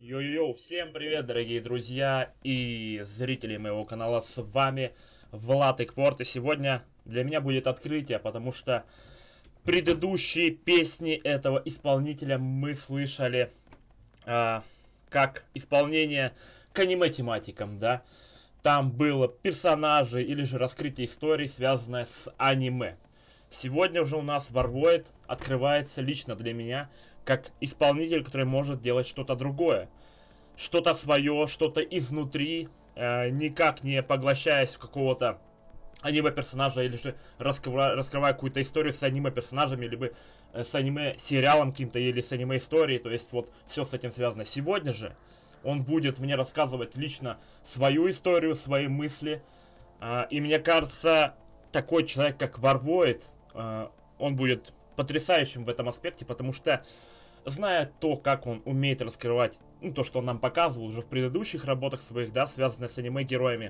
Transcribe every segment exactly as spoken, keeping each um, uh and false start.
Йо-йо-йо, всем привет, дорогие друзья и зрители моего канала, с вами Влад Экпорт, и сегодня для меня будет открытие, потому что предыдущие песни этого исполнителя мы слышали а, как исполнение к аниме-тематикам, да, там было персонажи или же раскрытие истории, связанное с аниме. Сегодня уже у нас Warvoid открывается лично для меня как исполнитель, который может делать что-то другое. Что-то свое, что-то изнутри, э, никак не поглощаясь в какого-то аниме-персонажа или же раскрывая, раскрывая какую-то историю с аниме-персонажами, либо э, с аниме-сериалом каким-то или с аниме-историей. То есть вот все с этим связано. Сегодня же он будет мне рассказывать лично свою историю, свои мысли. Э, и мне кажется, такой человек, как Warvoid, э, он будет потрясающим в этом аспекте, потому что, зная то, как он умеет раскрывать, ну, то, что он нам показывал уже в предыдущих работах своих, да, связанных с аниме-героями,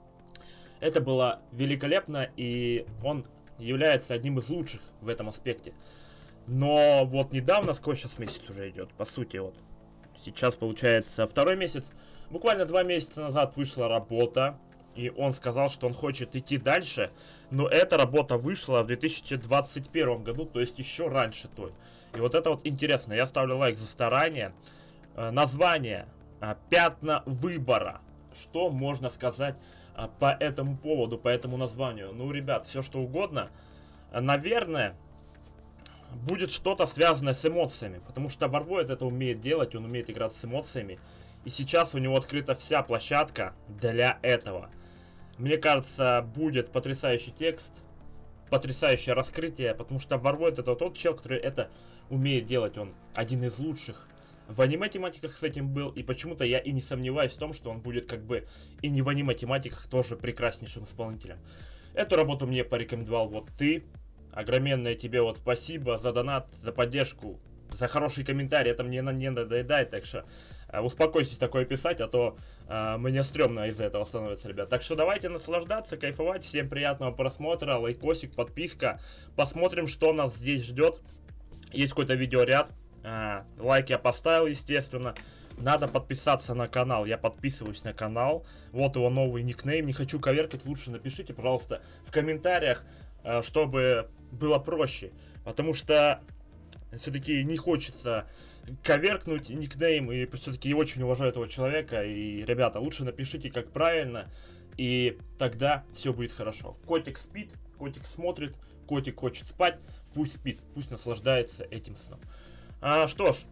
это было великолепно, и он является одним из лучших в этом аспекте. Но вот недавно, сколько сейчас месяц уже идет, по сути, вот, сейчас получается второй месяц, буквально два месяца назад вышла работа, и он сказал, что он хочет идти дальше, но эта работа вышла в две тысячи двадцать первом году, то есть еще раньше той. И вот это вот интересно, я ставлю лайк за старание. Э, название э, «Пятна выбора». Что можно сказать э, по этому поводу, по этому названию? Ну, ребят, все что угодно. Э, наверное, будет что-то связанное с эмоциями, потому что Warvoid это умеет делать, он умеет играть с эмоциями. И сейчас у него открыта вся площадка для этого. Мне кажется, будет потрясающий текст, потрясающее раскрытие, потому что Warvoid это тот чел, который это умеет делать. Он один из лучших в аниме-тематиках с этим был, и почему-то я и не сомневаюсь в том, что он будет как бы и не в аниме-тематиках тоже прекраснейшим исполнителем. Эту работу мне порекомендовал вот ты. Огроменное тебе вот спасибо за донат, за поддержку, за хороший комментарий. Это мне не надоедает, так что э, успокойтесь такое писать, а то э, мне стрёмно из-за этого становится, ребят. Так что давайте наслаждаться, кайфовать. Всем приятного просмотра, лайкосик, подписка. Посмотрим, что нас здесь ждет. Есть какой-то видеоряд. Э, лайк я поставил, естественно. Надо подписаться на канал. Я подписываюсь на канал. Вот его новый никнейм. Не хочу коверкать. Лучше напишите, пожалуйста, в комментариях, э, чтобы было проще. Потому что все-таки не хочется коверкнуть никнейм, и все-таки я очень уважаю этого человека. И, ребята, лучше напишите, как правильно, и тогда все будет хорошо. Котик спит, котик смотрит, котик хочет спать, пусть спит, пусть наслаждается этим сном. А, что ж,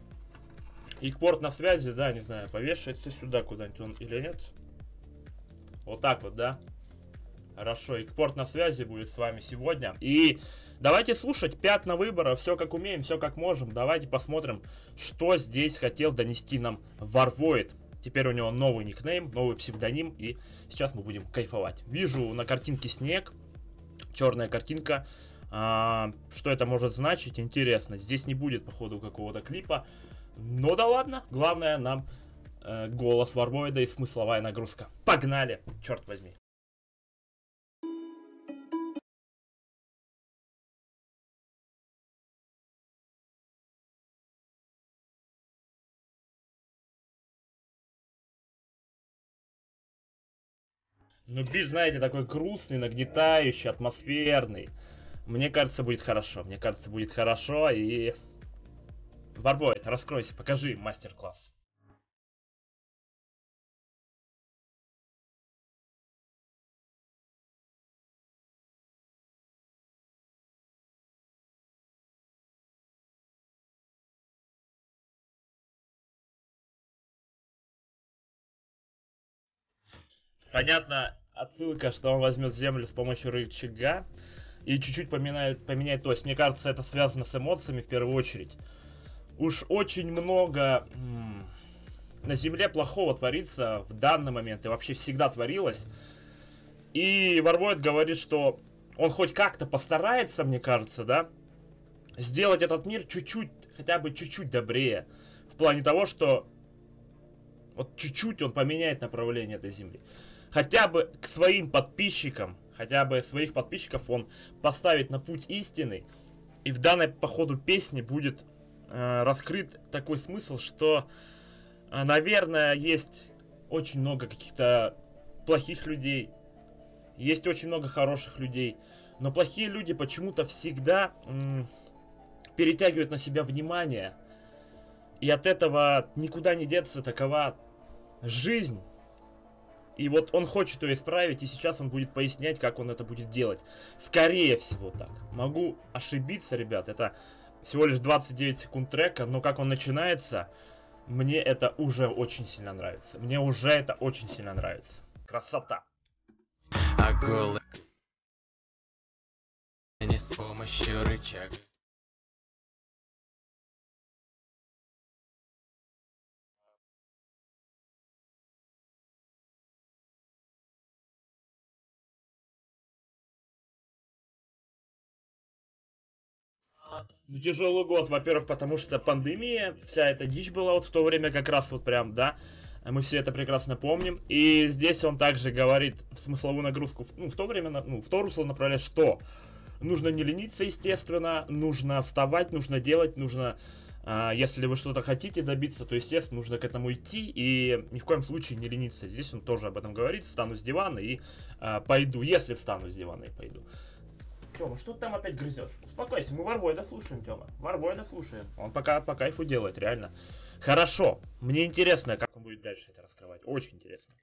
Экпорт на связи, да, не знаю, повешается сюда куда-нибудь он или нет. Вот так вот, да. Хорошо, Экпорт на связи будет с вами сегодня. И давайте слушать «Пятна выбора», все как умеем, все как можем. Давайте посмотрим, что здесь хотел донести нам Warvoid. Теперь у него новый никнейм, новый псевдоним, и сейчас мы будем кайфовать. Вижу на картинке снег, черная картинка. А, что это может значить? Интересно. Здесь не будет, походу, какого-то клипа. Но да ладно, главное нам э, голос Warvoid и смысловая нагрузка. Погнали, черт возьми. Ну, бит, знаете, такой грустный, нагнетающий, атмосферный. Мне кажется, будет хорошо. Мне кажется, будет хорошо. И Warvoid, раскройся, покажи мастер-класс. Понятно, отсылка, что он возьмет землю с помощью рычага и чуть-чуть поменяет, поменяет ось. Мне кажется, это связано с эмоциями в первую очередь. Уж очень много м- на земле плохого творится в данный момент, и вообще всегда творилось. И Warvoid говорит, что он хоть как-то постарается, мне кажется, да, сделать этот мир чуть-чуть, хотя бы чуть-чуть добрее. В плане того, что вот чуть-чуть он поменяет направление этой земли. Хотя бы к своим подписчикам, хотя бы своих подписчиков он поставит на путь истины. И в данной, по ходу песни будет э, раскрыт такой смысл, что Наверное, есть очень много каких-то плохих людей. Есть очень много хороших людей. Но плохие люди почему-то всегда м, перетягивают на себя внимание. И от этого никуда не деться, такова жизнь. И вот он хочет ее исправить, и сейчас он будет пояснять, как он это будет делать. Скорее всего так. Могу ошибиться, ребят. Это всего лишь двадцать девять секунд трека, но как он начинается, мне это уже очень сильно нравится. Мне уже это очень сильно нравится. Красота. А голый не с помощью рычага. Ну, тяжелый год, во-первых, потому что пандемия, вся эта дичь была вот в то время как раз вот прям, да, мы все это прекрасно помним. И здесь он также говорит смысловую нагрузку, ну, в то время, ну, в то русло направляет, что нужно не лениться, естественно, нужно вставать, нужно делать, нужно, а, если вы что-то хотите добиться, то, естественно, нужно к этому идти и ни в коем случае не лениться. Здесь он тоже об этом говорит, встану с дивана и а, пойду, если встану с дивана и пойду. Тёма, что ты там опять грызешь? Успокойся, мы Варвойда слушаем, Тёма. Варвойда слушаем. Он пока по кайфу делает, реально. Хорошо. Мне интересно, как он будет дальше это раскрывать. Очень интересно.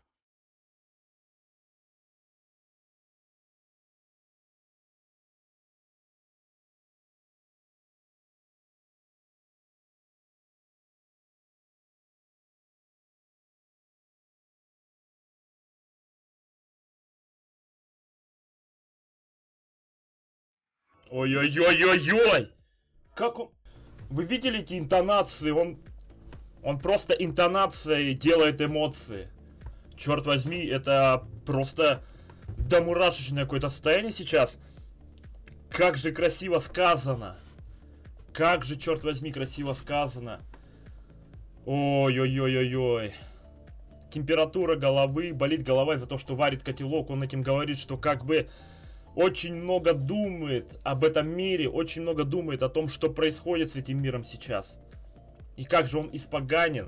Ой-ой-ой-ой-ой! Как он... Вы видели эти интонации? Он... Он просто интонацией делает эмоции. Черт возьми, это просто до мурашечное какое-то состояние сейчас. Как же красиво сказано. Как же, черт возьми, красиво сказано. Ой-ой-ой-ой-ой. Температура головы, болит голова из-за того, что варит котелок. Он этим говорит, что как бы очень много думает об этом мире, очень много думает о том, что происходит с этим миром сейчас. И как же он испоганен.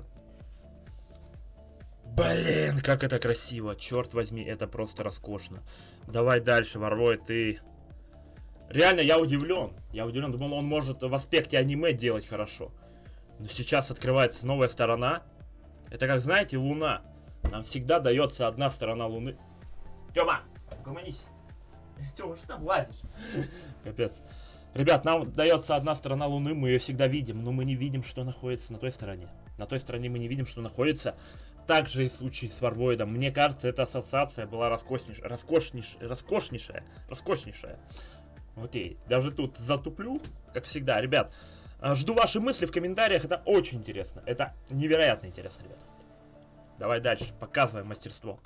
Блин, как это красиво. Черт возьми, это просто роскошно. Давай дальше, Варвой, ты... Реально, я удивлен. Я удивлен, думал, он может в аспекте аниме делать хорошо. Но сейчас открывается новая сторона. Это как, знаете, Луна. Нам всегда дается одна сторона Луны. Тёма, угомонись. Тёма, что там лазишь? Капец. Ребят, нам дается одна сторона Луны, мы ее всегда видим, но мы не видим, что находится на той стороне. На той стороне мы не видим, что находится. Так же и в случае с Варвойдом. Мне кажется, эта ассоциация была роскошнейш... роскошнейш... роскошнейшая. Роскошнейшая. Окей, даже тут затуплю, как всегда. Ребят, жду ваши мысли в комментариях, это очень интересно. Это невероятно интересно, ребят. Давай дальше, показываем мастерство.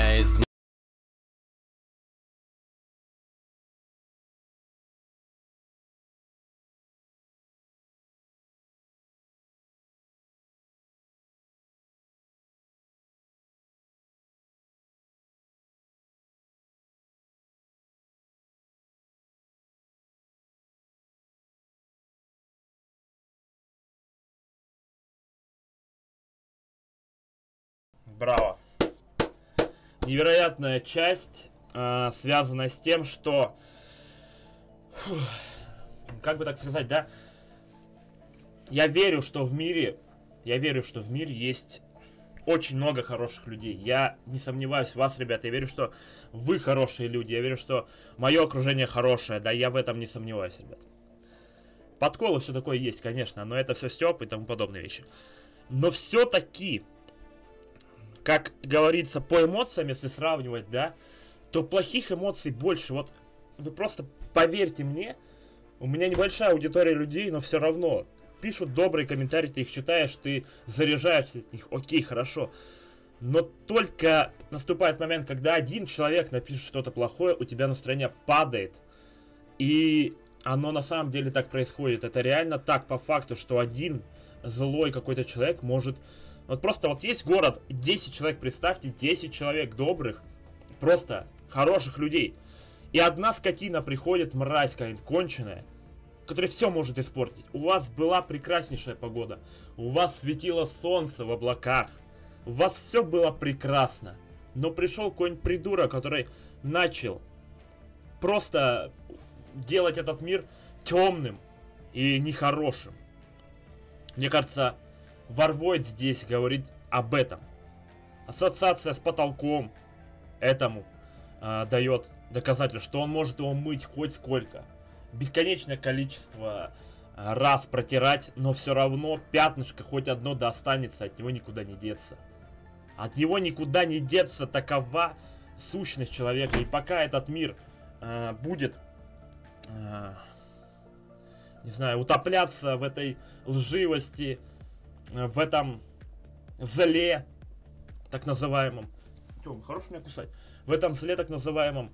Браво. Невероятная часть, э, связанная с тем, что... Фух, как бы так сказать, да? Я верю, что в мире... Я верю, что в мире есть очень много хороших людей. Я не сомневаюсь в вас, ребята. Я верю, что вы хорошие люди. Я верю, что мое окружение хорошее. Да, я в этом не сомневаюсь, ребят. Подколы, все такое есть, конечно. Но это все стёб и тому подобные вещи. Но все-таки... Как говорится, по эмоциям, если сравнивать, да, то плохих эмоций больше. Вот вы просто поверьте мне, у меня небольшая аудитория людей, но все равно пишут добрые комментарии, ты их читаешь, ты заряжаешься от них, окей, хорошо. Но только наступает момент, когда один человек напишет что-то плохое, у тебя настроение падает. И оно на самом деле так происходит. Это реально так по факту, что один злой какой-то человек может... Вот просто вот есть город, десять человек, представьте, десять человек добрых, просто хороших людей. И одна скотина приходит, мразь какая-нибудь конченая, который все может испортить. У вас была прекраснейшая погода. У вас светило солнце в облаках. У вас все было прекрасно. Но пришел какой-нибудь придурок, который начал просто делать этот мир темным и нехорошим. Мне кажется, Warvoid здесь говорит об этом. Ассоциация с потолком этому э, дает доказательство, что он может его мыть хоть сколько. Бесконечное количество э, раз протирать, но все равно пятнышко хоть одно да останется, от него никуда не деться. От него никуда не деться, такова сущность человека. И пока этот мир э, будет, э, не знаю, утопляться в этой лживости, э, в этом зле, так называемом. Тём, хорош меня кусать. В этом зле, так называемом,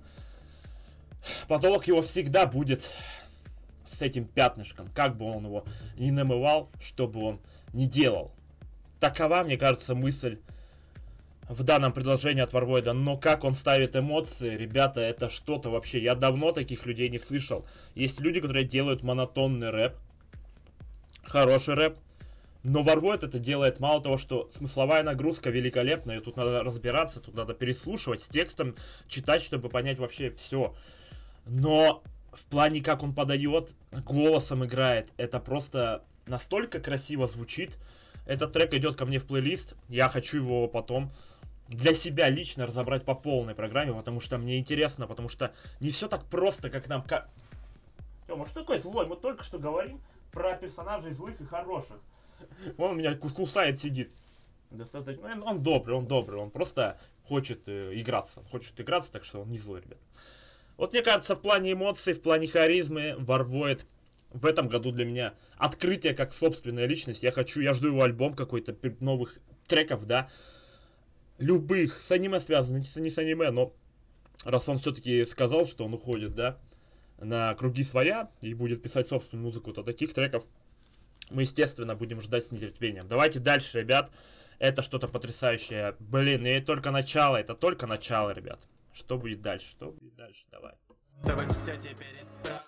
потолок его всегда будет с этим пятнышком. Как бы он его ни намывал, что бы он ни делал. Такова, мне кажется, мысль в данном предложении от Warvoid. Но как он ставит эмоции, ребята, это что-то вообще. Я давно таких людей не слышал. Есть люди, которые делают монотонный рэп. Хороший рэп. Но Warvoid это делает мало того, что смысловая нагрузка великолепная. Тут надо разбираться, тут надо переслушивать, с текстом читать, чтобы понять вообще все. Но в плане, как он подает, голосом играет, это просто настолько красиво звучит. Этот трек идет ко мне в плейлист. Я хочу его потом для себя лично разобрать по полной программе, потому что мне интересно, потому что не все так просто, как нам... Как... Тёма, что такое злой? Мы только что говорим про персонажей злых и хороших. Он у меня кусает, сидит. Достаточно. Ну, он добрый, он добрый. Он просто хочет э, играться. Хочет играться, так что он не злой, ребят. Вот мне кажется, в плане эмоций, в плане харизмы, Warvoid в этом году для меня открытие как собственная личность. Я хочу, я жду его альбом какой-то, новых треков, да. Любых, с аниме связанных, не с аниме, но раз он все-таки сказал, что он уходит, да, на круги своя и будет писать собственную музыку, то таких треков мы, естественно, будем ждать с нетерпением. Давайте дальше, ребят. Это что-то потрясающее. Блин, и только начало. Это только начало, ребят. Что будет дальше? Что будет дальше? Давай. Чтобы все теперь исправить.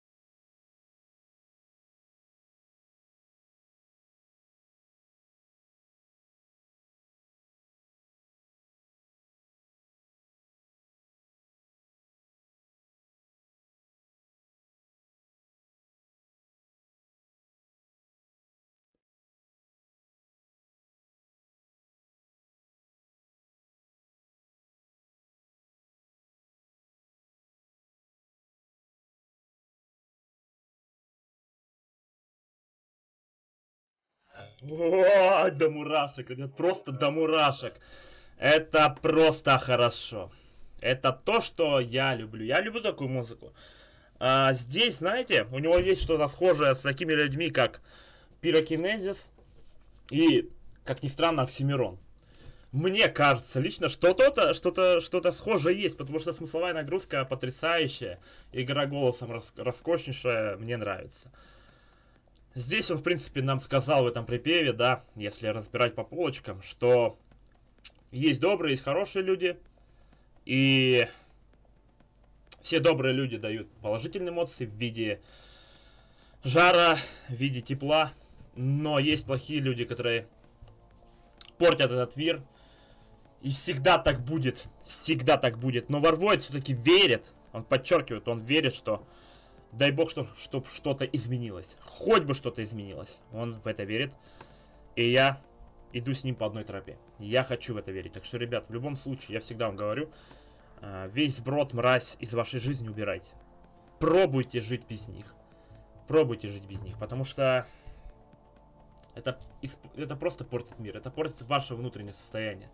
О, до мурашек, ребят, просто до мурашек. Это просто хорошо. Это то, что я люблю. Я люблю такую музыку. А здесь, знаете, у него есть что-то схожее с такими людьми, как Пирокинезис и, как ни странно, Оксимирон. Мне кажется лично, что что-то что-то что-то схожее есть, потому что смысловая нагрузка потрясающая, игра голосом рас роскошнейшая, мне нравится. Здесь он, в принципе, нам сказал в этом припеве, да, если разбирать по полочкам, что есть добрые, есть хорошие люди, и все добрые люди дают положительные эмоции в виде жара, в виде тепла, но есть плохие люди, которые портят этот мир, и всегда так будет, всегда так будет. Но Warvoid все-таки верит, он подчеркивает, он верит, что дай бог, что, чтобы что-то изменилось. Хоть бы что-то изменилось. Он в это верит. И я иду с ним по одной тропе. Я хочу в это верить. Так что, ребят, в любом случае, я всегда вам говорю, весь сброд, мразь из вашей жизни убирайте. Пробуйте жить без них. Пробуйте жить без них. Потому что это, это просто портит мир. Это портит ваше внутреннее состояние.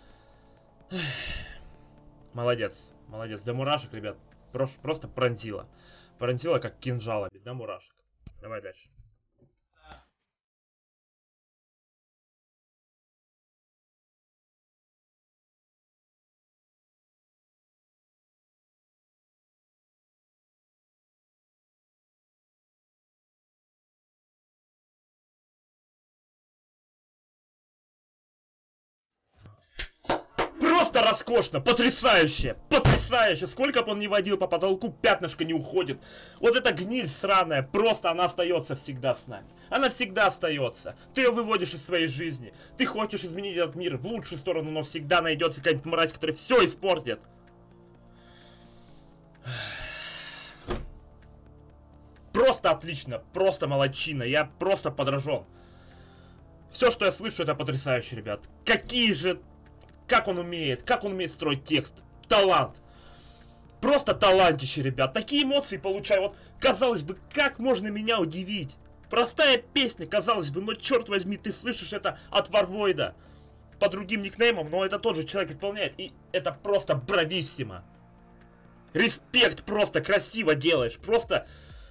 Молодец. Молодец. До мурашек, ребят. Просто пронзило. Пронзила как кинжалами, да, мурашек. Давай дальше. Просто роскошно, потрясающе, потрясающе. Сколько бы он ни водил по потолку, пятнышко не уходит. Вот эта гниль сраная, просто она остается всегда с нами. Она всегда остается. Ты ее выводишь из своей жизни. Ты хочешь изменить этот мир в лучшую сторону, но всегда найдется какая-нибудь мразь, которая все испортит. Просто отлично, просто молодчина. Я просто подражен. Все, что я слышу, это потрясающе, ребят. Какие же... Как он умеет, как он умеет строить текст. Талант. Просто талантище, ребят. Такие эмоции получаю. Вот, казалось бы, как можно меня удивить? Простая песня, казалось бы, но черт возьми, ты слышишь это от Варвойда. По другим никнеймам, но это тот же человек исполняет. И это просто брависсимо. Респект, просто красиво делаешь. Просто...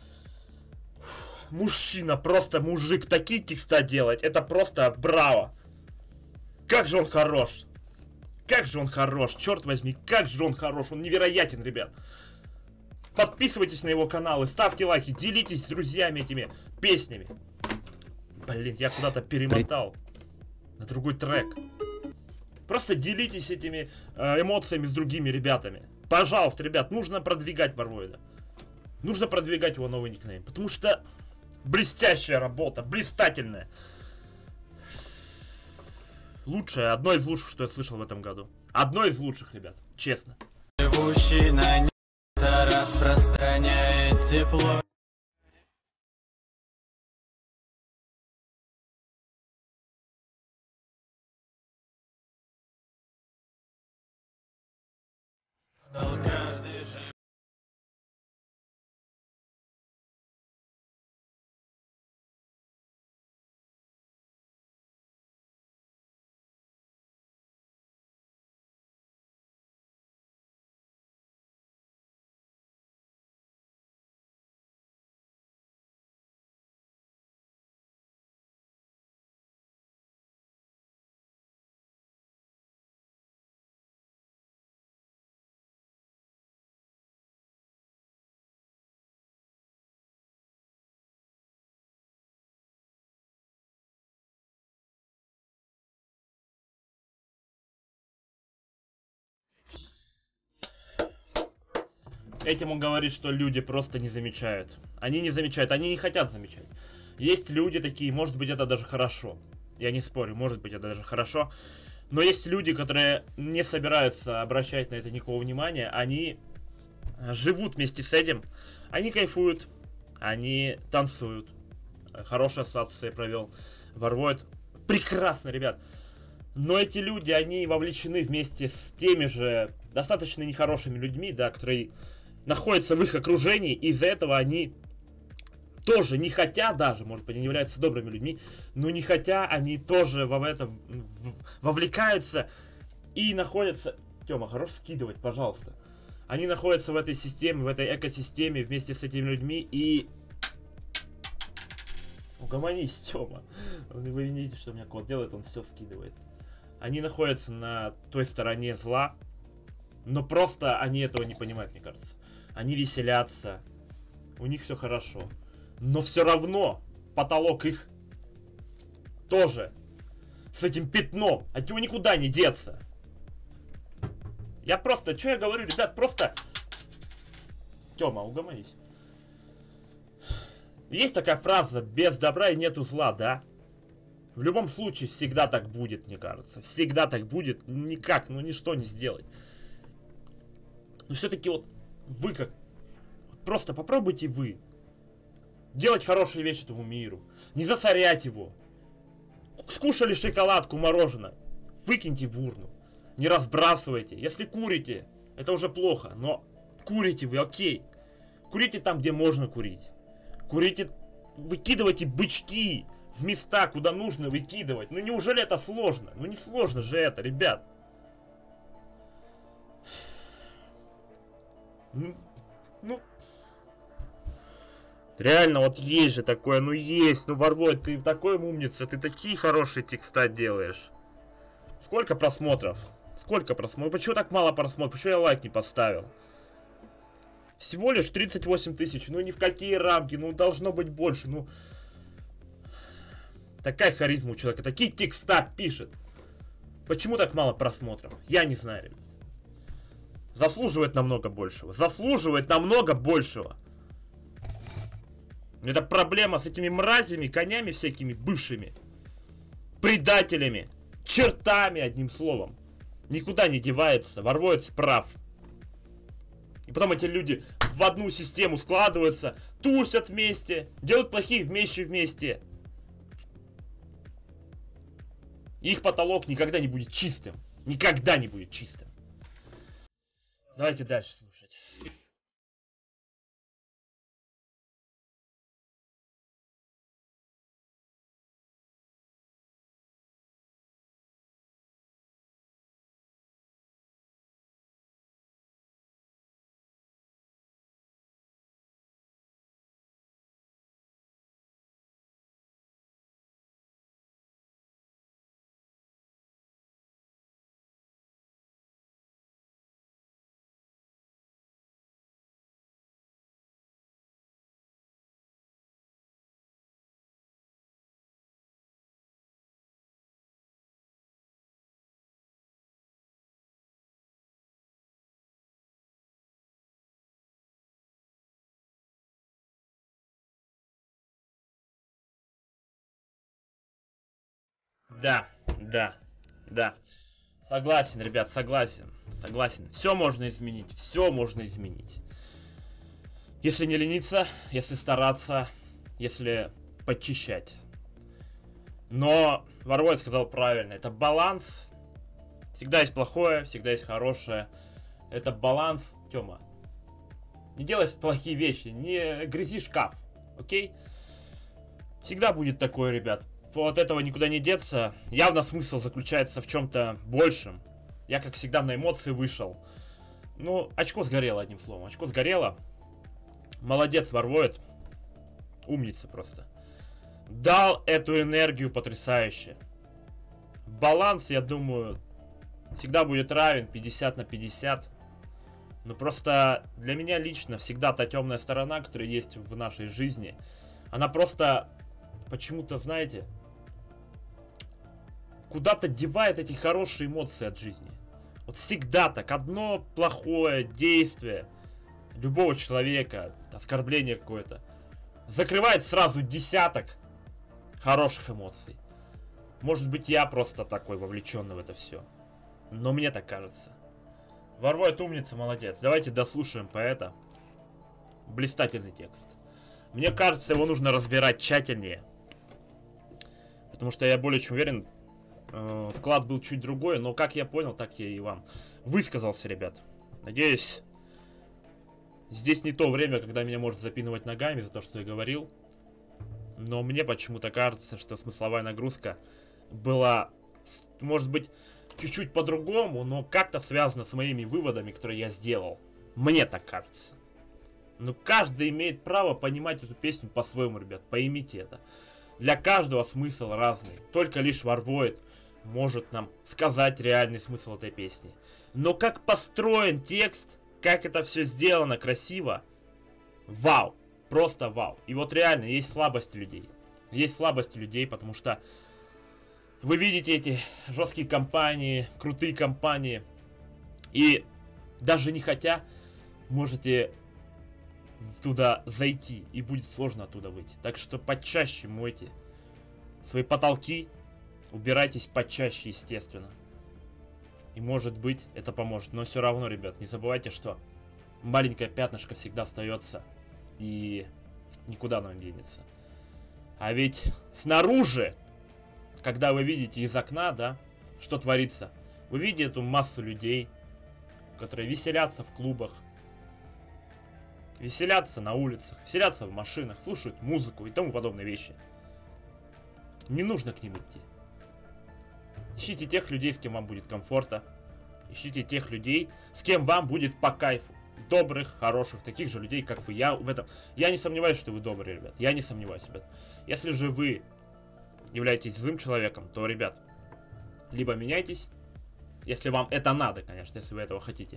Мужчина, просто мужик. Такие текста делать, это просто браво. Как же он хорош. Как же он хорош, черт возьми, как же он хорош, он невероятен, ребят. Подписывайтесь на его канал и ставьте лайки, делитесь с друзьями этими песнями. Блин, я куда-то перемотал на другой трек. Просто делитесь этими э, эмоциями с другими ребятами. Пожалуйста, ребят, нужно продвигать Варвойда. Нужно продвигать его новый никнейм, потому что блестящая работа, блистательная. Лучшее, одно из лучших, что я слышал в этом году. Одно из лучших, ребят, честно. Живущий на небе распространяет тепло. Каждый же... Этим он говорит, что люди просто не замечают. Они не замечают, они не хотят замечать. Есть люди такие, может быть, это даже хорошо. Я не спорю, может быть, это даже хорошо. Но есть люди, которые не собираются обращать на это никакого внимания. Они живут вместе с этим. Они кайфуют, они танцуют. Хорошая ассоциация провел Варвойд. Прекрасно, ребят. Но эти люди, они вовлечены вместе с теми же достаточно нехорошими людьми, да, которые находятся в их окружении, и из-за этого они тоже не хотя даже, может быть, они являются добрыми людьми, но не хотя, они тоже в это вовлекаются и находятся... Тёма, хорош скидывать, пожалуйста. Они находятся в этой системе, в этой экосистеме вместе с этими людьми и... Угомонись, Тёма. Вы видите, что у меня кот делает, он все скидывает. Они находятся на той стороне зла, но просто они этого не понимают, мне кажется. Они веселятся, у них все хорошо. Но все равно потолок их тоже с этим пятном. От него никуда не деться. Я просто, что я говорю, ребят, просто... Тёма, угомонись. Есть такая фраза: без добра и нету зла, да? В любом случае, всегда так будет, мне кажется. Всегда так будет. Никак, ну ничто не сделать. Но все-таки вот вы как... Просто попробуйте вы делать хорошие вещи этому миру. Не засорять его. Скушали шоколадку, мороженое, выкиньте в урну. Не разбрасывайте. Если курите, это уже плохо. Но курите вы, окей. Курите там, где можно курить. Курите, выкидывайте бычки в места, куда нужно выкидывать. Ну неужели это сложно? Ну не сложно же это, ребят. Ну, ну, реально, вот есть же такое, ну есть, ну Варвойд, ты такой умница, ты такие хорошие текста делаешь. Сколько просмотров? Сколько просмотров? Почему так мало просмотров? Почему я лайк не поставил? Всего лишь тридцать восемь тысяч, ну ни в какие рамки, ну должно быть больше, ну... Такая харизма у человека, такие текста пишет. Почему так мало просмотров? Я не знаю, ребят. Заслуживает намного большего. Заслуживает намного большего. Это проблема с этими мразями, конями всякими бывшими. Предателями. Чертами, одним словом. Никуда не девается. Ворвоец прав. И потом эти люди в одну систему складываются, тусят вместе, делают плохие вещи вместе. И их потолок никогда не будет чистым. Никогда не будет чистым. Давайте дальше слушать. Да, да, да. Согласен, ребят, согласен. Согласен. Все можно изменить. Все можно изменить. Если не лениться, если стараться, если подчищать. Но Ворвоец сказал правильно. Это баланс. Всегда есть плохое, всегда есть хорошее. Это баланс. Тёма, не делай плохие вещи, не грызи шкаф. Окей? Всегда будет такое, ребят. От этого никуда не деться. Явно смысл заключается в чем-то большем. Я, как всегда, на эмоции вышел. Ну, очко сгорело, одним словом. Очко сгорело. Молодец, Ворвоец. Умница просто. Дал эту энергию потрясающе. Баланс, я думаю, всегда будет равен пятьдесят на пятьдесят. Но просто для меня лично всегда та темная сторона, которая есть в нашей жизни, она просто почему-то, знаете, куда-то девает эти хорошие эмоции от жизни. Вот всегда так. Одно плохое действие любого человека, оскорбление какое-то, закрывает сразу десяток хороших эмоций. Может быть, я просто такой вовлеченный в это все. Но мне так кажется. Ворвоец умница, молодец. Давайте дослушаем поэта. Блистательный текст. Мне кажется, его нужно разбирать тщательнее. Потому что я более чем уверен, э, вклад был чуть другой. Но как я понял, так я и вам высказался, ребят. Надеюсь, здесь не то время, когда меня может запинывать ногами за то, что я говорил. Но мне почему-то кажется, что смысловая нагрузка была, может быть, чуть-чуть по-другому, но как-то связана с моими выводами, которые я сделал. Мне так кажется. Но каждый имеет право понимать эту песню по-своему, ребят. Поймите это. Для каждого смысл разный. Только лишь Ворвоец может нам сказать реальный смысл этой песни. Но как построен текст, как это все сделано красиво, вау. Просто вау. И вот реально есть слабости людей. Есть слабости людей, потому что вы видите эти жесткие компании, крутые компании. И даже не хотя, можете туда зайти. И будет сложно оттуда выйти. Так что почаще мойте свои потолки. Убирайтесь почаще, естественно. И может быть это поможет. Но все равно, ребят, не забывайте, что маленькое пятнышко всегда остается. И никуда оно не денется. А ведь снаружи, когда вы видите из окна, да, что творится, вы видите эту массу людей, которые веселятся в клубах, веселятся на улицах, веселятся в машинах, слушают музыку и тому подобные вещи. Не нужно к ним идти. Ищите тех людей, с кем вам будет комфортно. Ищите тех людей, с кем вам будет по кайфу. Добрых, хороших, таких же людей, как вы. Я в этом... Я не сомневаюсь, что вы добрые, ребят. Я не сомневаюсь, ребят. Если же вы являетесь злым человеком, то, ребят, либо меняйтесь, если вам это надо, конечно, если вы этого хотите.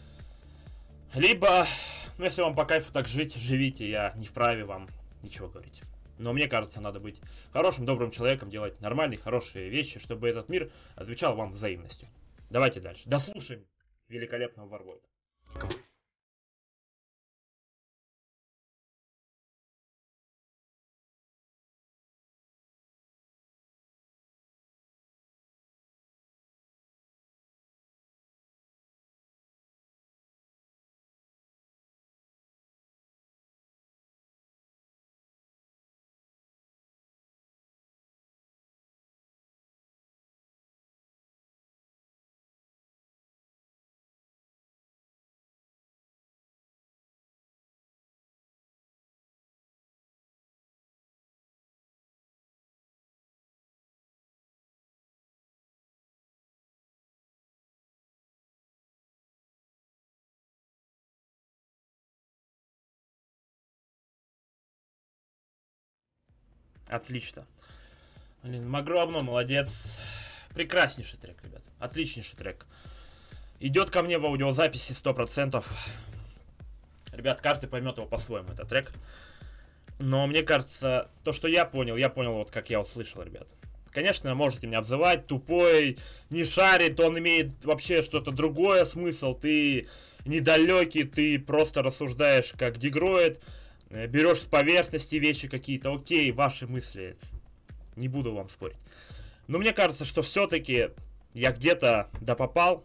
Либо, ну, если вам по кайфу так жить, живите. Я не вправе вам ничего говорить. Но мне кажется, надо быть хорошим, добрым человеком, делать нормальные, хорошие вещи, чтобы этот мир отвечал вам взаимностью. Давайте дальше. Дослушаем великолепного Ворвоеца. Отлично. Блин, Магровно, молодец. Прекраснейший трек, ребят. Отличнейший трек. Идет ко мне в аудиозаписи сто процентов. Ребят, каждый поймет его по-своему, этот трек. Но мне кажется, то, что я понял, я понял вот как я услышал, ребят. Конечно, можете меня обзывать, тупой, не шарит, он имеет вообще что-то другое смысл. Ты недалекий, ты просто рассуждаешь как дегроид. Берешь с поверхности вещи какие-то. Окей, ваши мысли. Не буду вам спорить. Но мне кажется, что все-таки я где-то допопал.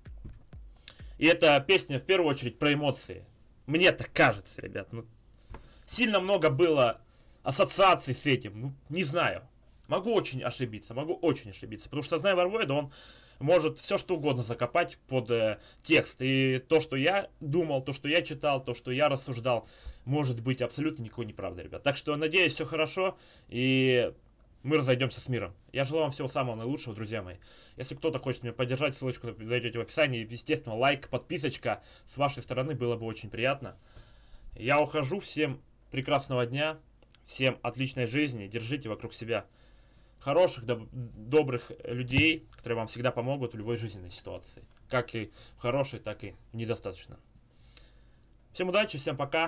И эта песня в первую очередь про эмоции. Мне так кажется, ребят. Ну, сильно много было ассоциаций с этим. Ну, не знаю. Могу очень ошибиться. Могу очень ошибиться. Потому что, зная Варвоида, он может все что угодно закопать под э, текст. И то, что я думал, то, что я читал, то, что я рассуждал, может быть абсолютно никакой неправдой, ребят. Так что, надеюсь, все хорошо. И мы разойдемся с миром. Я желаю вам всего самого наилучшего, друзья мои. Если кто-то хочет меня поддержать, ссылочку найдете в описании. Естественно, лайк, подписочка с вашей стороны было бы очень приятно. Я ухожу. Всем прекрасного дня. Всем отличной жизни. Держите вокруг себя хороших, доб добрых людей, которые вам всегда помогут в любой жизненной ситуации. Как и в хорошей, так и в недостаточно. Всем удачи, всем пока.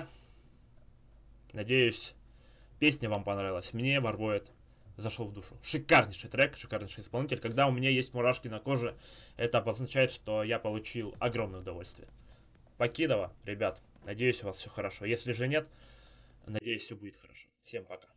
Надеюсь, песня вам понравилась. Мне Варвоид зашел в душу. Шикарнейший трек, шикарнейший исполнитель. Когда у меня есть мурашки на коже, это обозначает, что я получил огромное удовольствие. Покидова, ребят, надеюсь, у вас все хорошо. Если же нет, надеюсь, все будет хорошо. Всем пока.